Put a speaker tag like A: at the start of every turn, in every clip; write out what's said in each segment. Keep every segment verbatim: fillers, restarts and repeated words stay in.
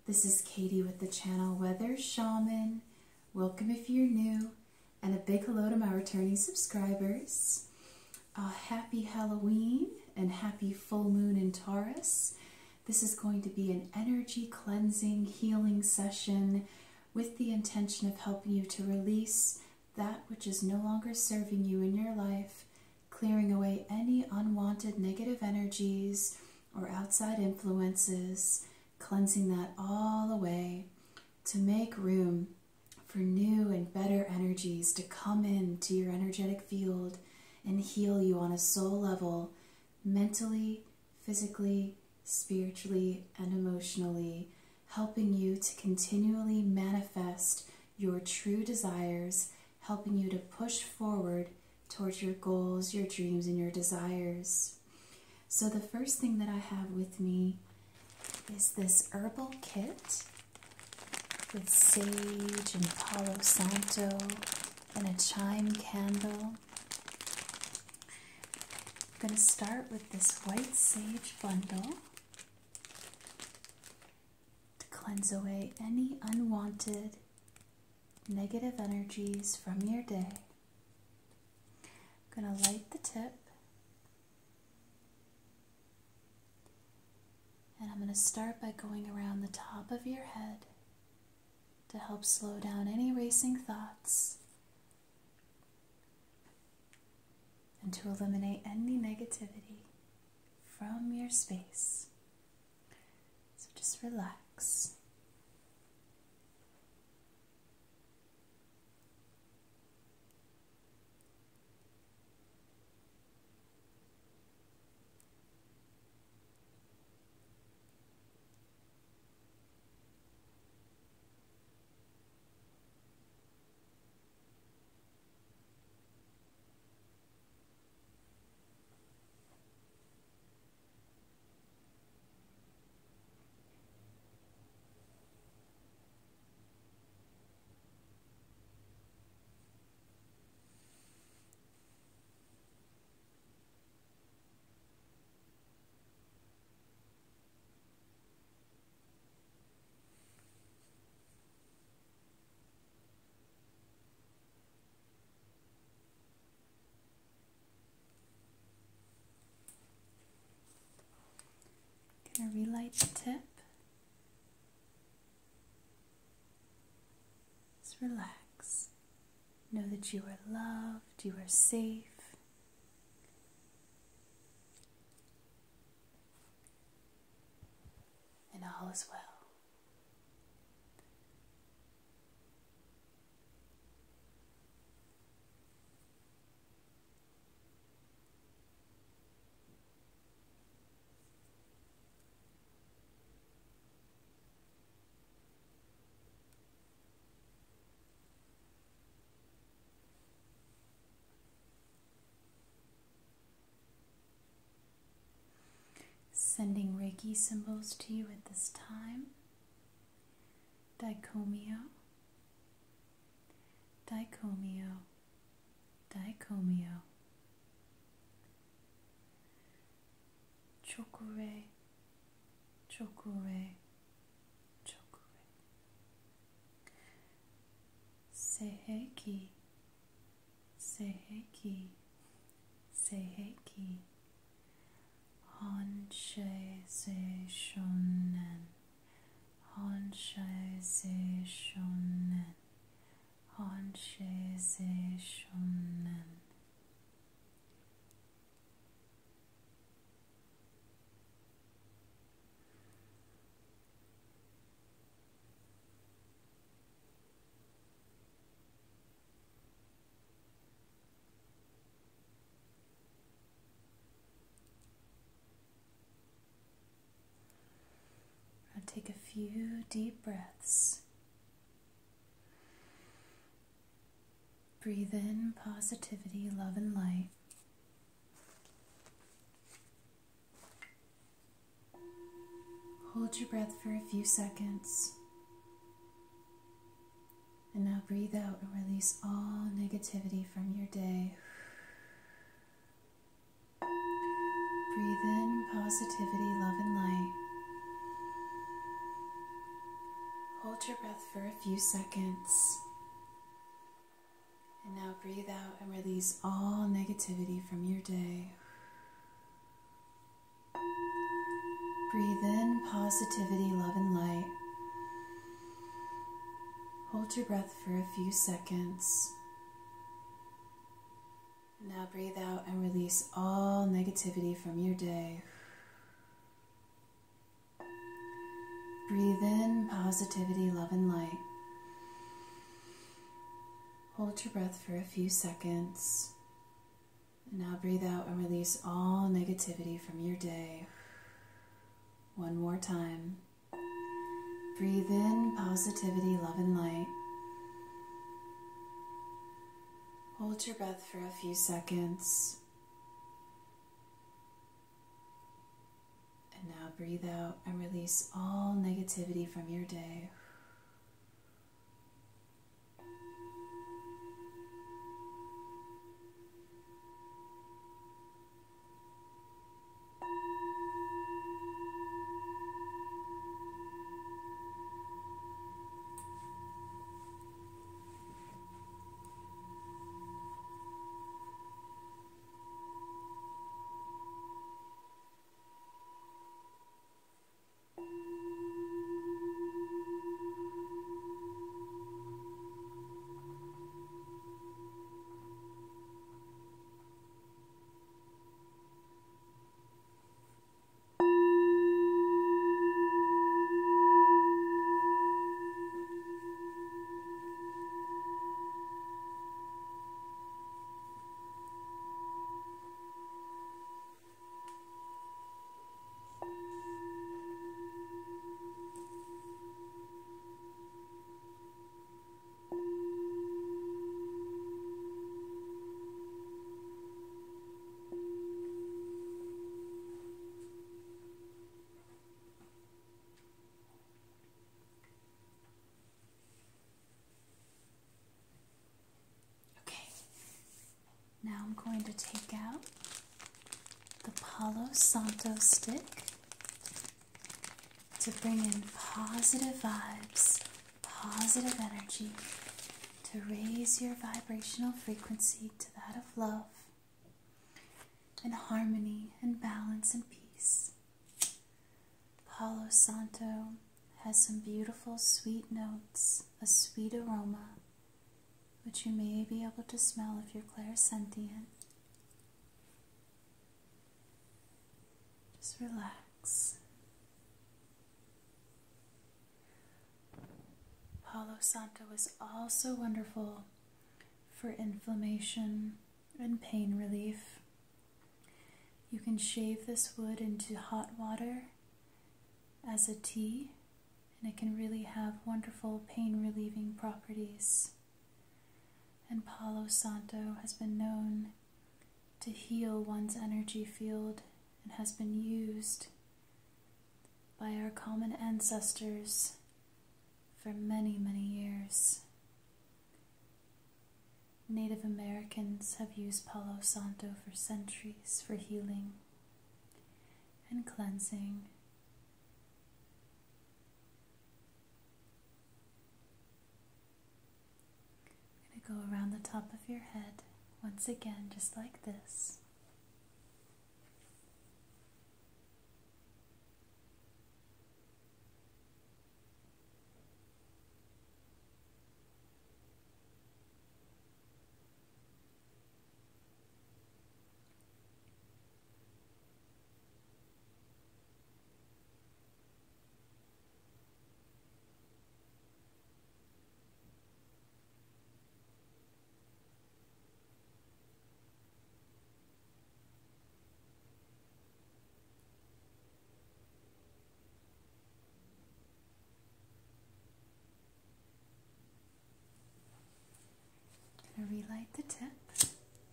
A: This is Katie with the channel Weather Shaman. Welcome if you're new, and a big hello to my returning subscribers. Uh, happy Halloween and happy full moon in Taurus. This is going to be an energy cleansing, healing session with the intention of helping you to release that which is no longer serving you in your life, clearing away any unwanted negative energies or outside influences, cleansing that all away to make room for new and better energies to come into your energetic field and heal you on a soul level, mentally, physically, spiritually, and emotionally, helping you to continually manifest your true desires, helping you to push forward towards your goals, your dreams, and your desires. So the first thing that I have with me is this herbal kit with sage and Palo Santo and a chime candle. I'm going to start with this white sage bundle to cleanse away any unwanted negative energies from your day. I'm going to light the tip. And I'm going to start by going around the top of your head to help slow down any racing thoughts and to eliminate any negativity from your space. So just relax. Gonna relight the tip. Just relax. Know that you are loved, you are safe. And all is well. Sending Reiki symbols to you at this time. Daikomyo, Daikomyo, Daikomyo. Chokure, Chokure, Chokure. Seiheki, Seiheki, Seiheki. Hanshe se shonen, Hanshe se shonen, Hanshe se shonen. Take a few deep breaths. Breathe in positivity, love, and light. Hold your breath for a few seconds. And now breathe out and release all negativity from your day. Breathe in positivity, love, and light. your breath for a few seconds. And now breathe out and release all negativity from your day. Breathe in positivity, love, and light. Hold your breath for a few seconds. And now breathe out and release all negativity from your day. Breathe in positivity, love, and light. Hold your breath for a few seconds. And now breathe out and release all negativity from your day. One more time. Breathe in positivity, love, and light. Hold your breath for a few seconds. And now breathe out and release all negativity from your day. Now I'm going to take out the Palo Santo stick to bring in positive vibes, positive energy, to raise your vibrational frequency to that of love and harmony and balance and peace. Palo Santo has some beautiful sweet notes, a sweet aroma, which you may be able to smell if you're clairsentient. Just relax. Palo Santo is also wonderful for inflammation and pain relief. You can shave this wood into hot water as a tea, and it can really have wonderful pain relieving properties. And Palo Santo has been known to heal one's energy field and has been used by our common ancestors for many, many years. Native Americans have used Palo Santo for centuries for healing and cleansing. Go around the top of your head once again, just like this. I'm going to relight the tip.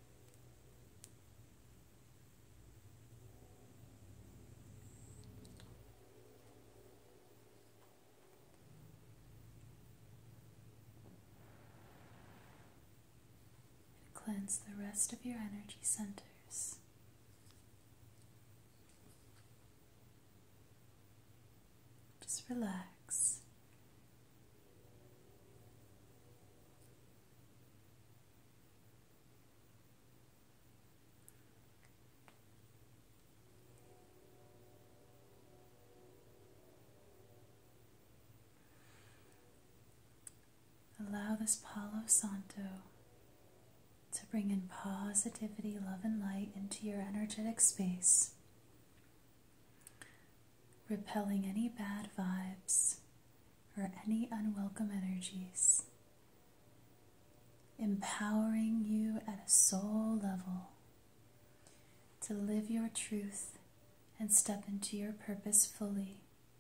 A: Cleanse the rest of your energy centers. Just relax this Palo Santo to bring in positivity, love, and light into your energetic space, repelling any bad vibes or any unwelcome energies, empowering you at a soul level to live your truth and step into your purpose fully.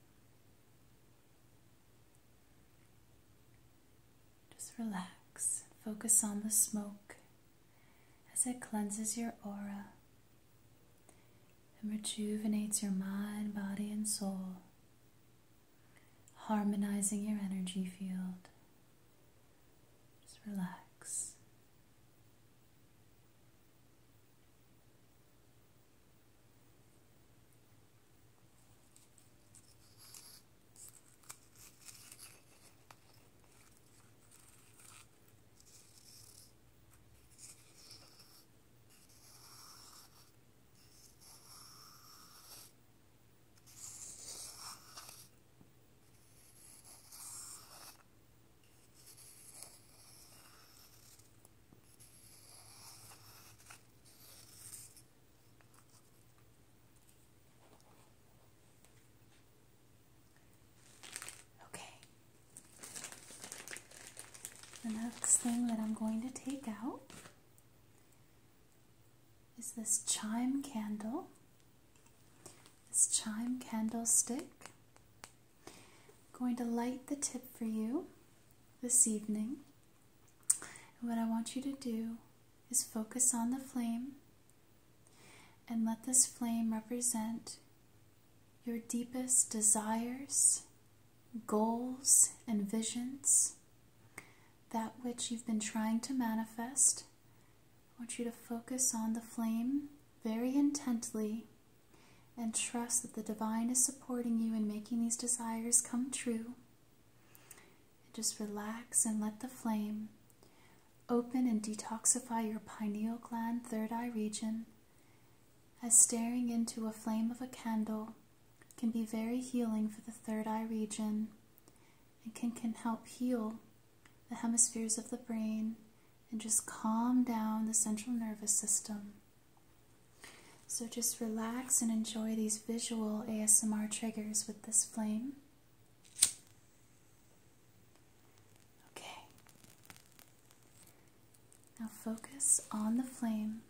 A: Just relax. Focus on the smoke as it cleanses your aura and rejuvenates your mind, body, and soul, harmonizing your energy field. Just relax. The next thing that I'm going to take out is this chime candle, this chime candlestick. I'm going to light the tip for you this evening. And what I want you to do is focus on the flame and let this flame represent your deepest desires, goals, and visions. That which you've been trying to manifest. I want you to focus on the flame very intently and trust that the divine is supporting you in making these desires come true. And just relax and let the flame open and detoxify your pineal gland, third eye region, as staring into a flame of a candle can be very healing for the third eye region and can, can help heal the hemispheres of the brain and just calm down the central nervous system. So just relax and enjoy these visual A S M R triggers with this flame. Okay. Now focus on the flame.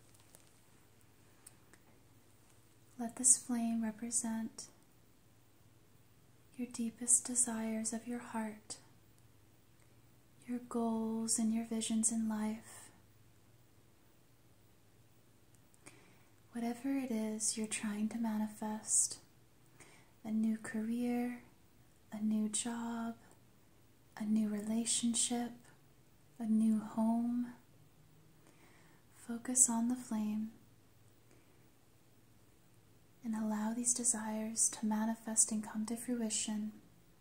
A: Let this flame represent your deepest desires of your heart, your goals and your visions in life. Whatever it is you're trying to manifest, a new career, a new job, a new relationship, a new home, focus on the flame and allow these desires to manifest and come to fruition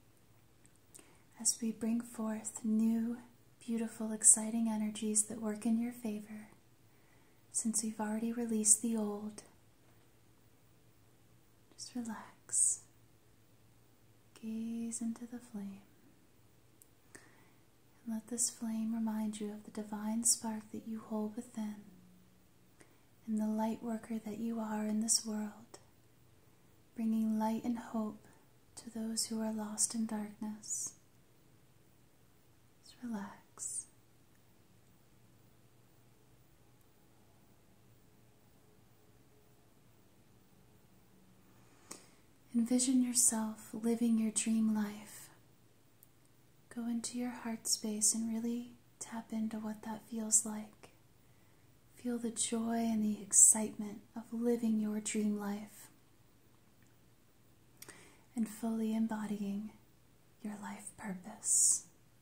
A: as we bring forth new, beautiful, exciting energies that work in your favor, since we've already released the old. Just relax. Gaze into the flame. And let this flame remind you of the divine spark that you hold within and the light worker that you are in this world, bringing light and hope to those who are lost in darkness. Relax. Envision yourself living your dream life. Go into your heart space and really tap into what that feels like. Feel the joy and the excitement of living your dream life and fully embodying your life purpose.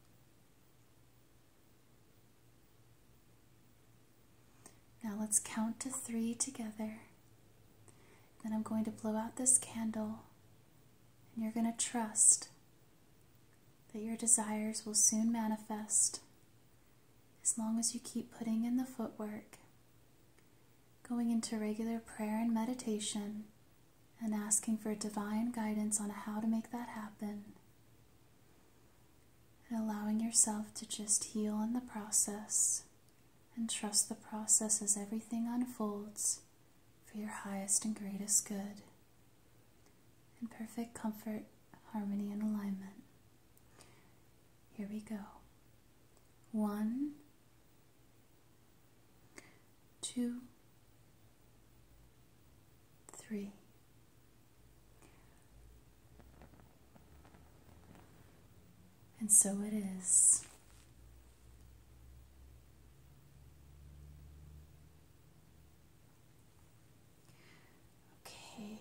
A: Now let's count to three together. Then I'm going to blow out this candle, and you're going to trust that your desires will soon manifest as long as you keep putting in the footwork, going into regular prayer and meditation, and asking for divine guidance on how to make that happen. and allowing yourself to just heal in the process and trust the process as everything unfolds for your highest and greatest good, in perfect comfort, harmony, and alignment. Here we go. One, two, three. And so it is. Okay.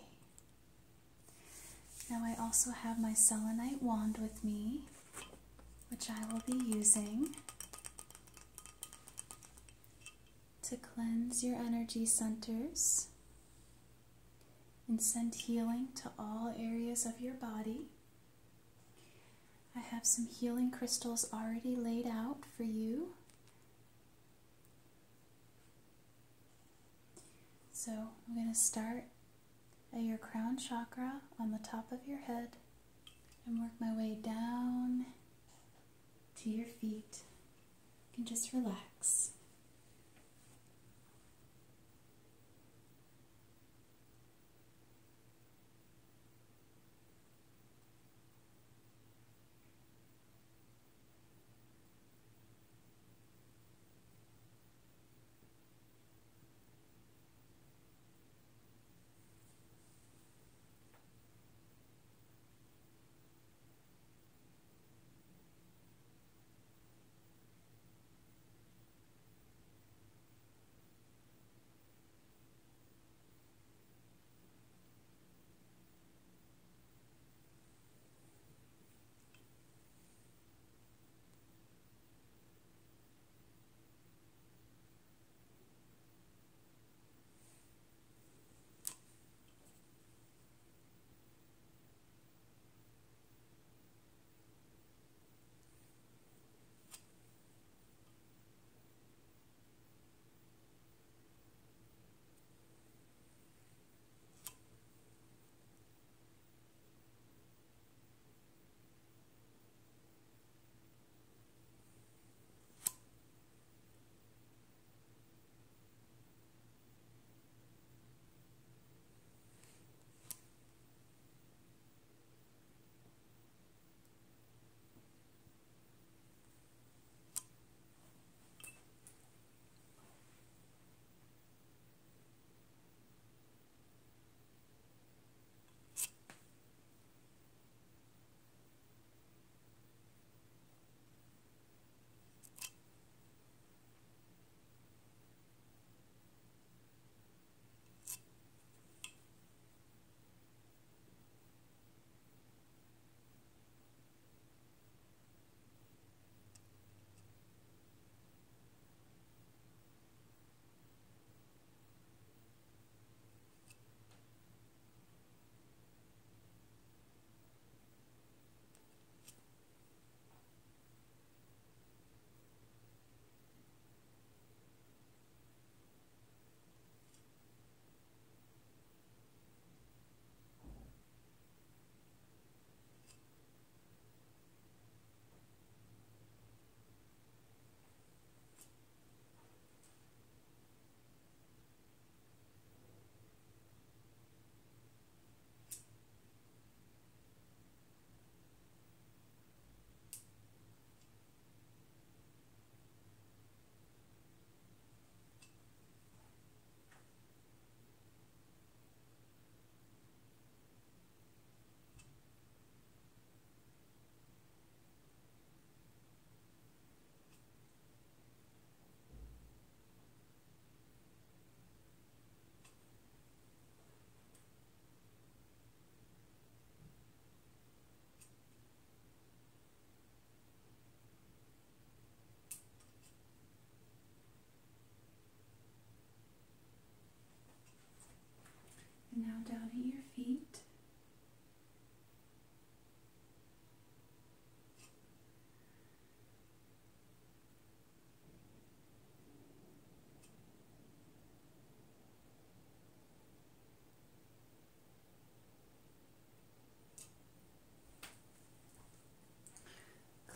A: Now I also have my Selenite wand with me, which I will be using to cleanse your energy centers and send healing to all areas of your body. I have some healing crystals already laid out for you. So I'm going to start at your crown chakra on the top of your head and work my way down to your feet. You can just relax.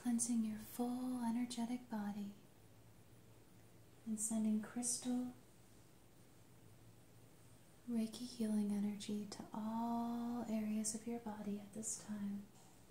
A: cleansing your full energetic body and sending crystal Reiki healing energy to all areas of your body at this time.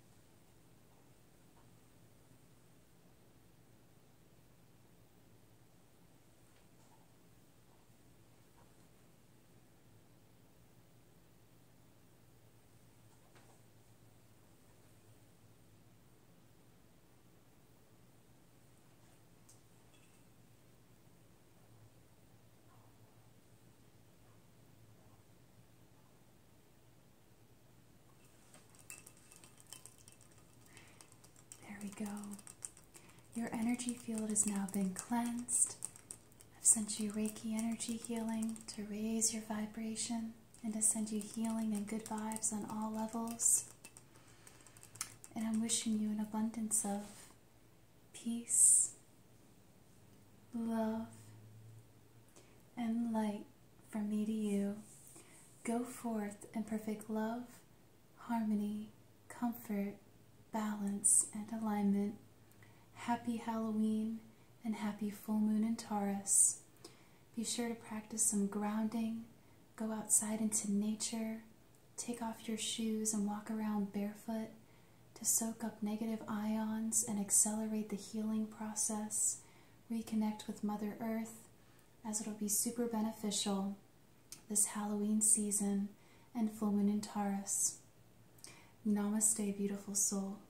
A: There we go. Your energy field has now been cleansed. I've sent you Reiki energy healing to raise your vibration and to send you healing and good vibes on all levels. And I'm wishing you an abundance of peace, love, and light from me to you. Go forth in perfect love, harmony, comfort, balance, and alignment. Happy Halloween and happy full moon in Taurus. Be sure to practice some grounding. Go outside into nature. Take off your shoes and walk around barefoot to soak up negative ions and accelerate the healing process. Reconnect with Mother Earth, as it'll be super beneficial this Halloween season and full moon in Taurus. Namaste, beautiful soul.